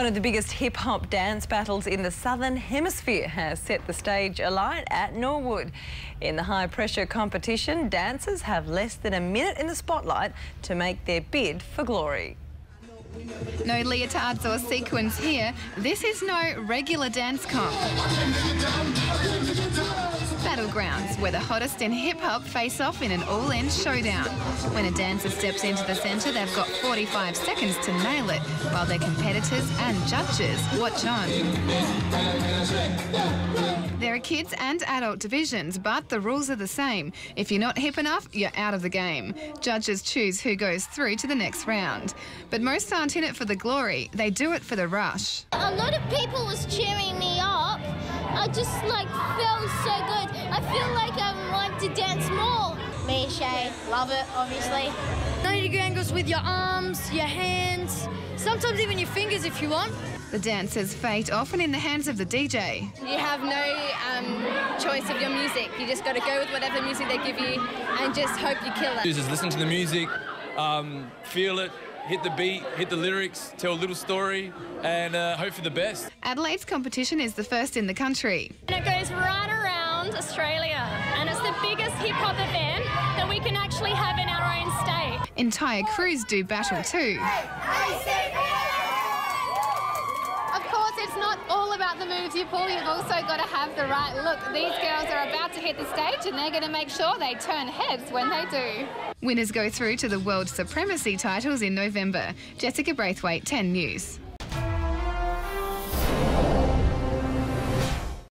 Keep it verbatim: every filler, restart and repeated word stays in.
One of the biggest hip-hop dance battles in the Southern Hemisphere has set the stage alight at Norwood. In the high-pressure competition, dancers have less than a minute in the spotlight to make their bid for glory. No leotards or sequins here. This is no regular dance comp. Battlegrounds, where the hottest in hip-hop face off in an all-in showdown. When a dancer steps into the centre, they've got forty-five seconds to nail it, while their competitors and judges watch on. There are kids and adult divisions, but the rules are the same. If you're not hip enough, you're out of the game. Judges choose who goes through to the next round. But most aren't in it for the glory, they do it for the rush. A lot of people was cheering me up. I just like felt so good. I feel like I want to dance more. Me, Shay, love it, obviously. ninety degree angles with your arms, your hands, sometimes even your fingers if you want. The dancer's fate often in the hands of the D J. You have no um, choice of your music. You just got to go with whatever music they give you and just hope you kill it. Just listen to the music, um, feel it, hit the beat, hit the lyrics, tell a little story, and uh, hope for the best. Adelaide's competition is the first in the country. And it goes right around Australia, and it's the biggest hip-hop event that we can actually have in our own state. Entire crews do battle too. Of course, it's not all about the moves you pull, you've also got to have the right look. These girls are about to hit the stage and they're going to make sure they turn heads when they do. Winners go through to the World Supremacy titles in November. Jessica Braithwaite, ten News.